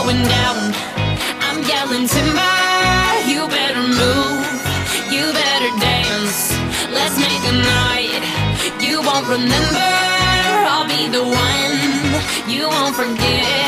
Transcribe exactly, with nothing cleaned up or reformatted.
going down. I'm yelling timber, you better move, you better dance. Let's make a night you won't remember. I'll be the one you won't forget.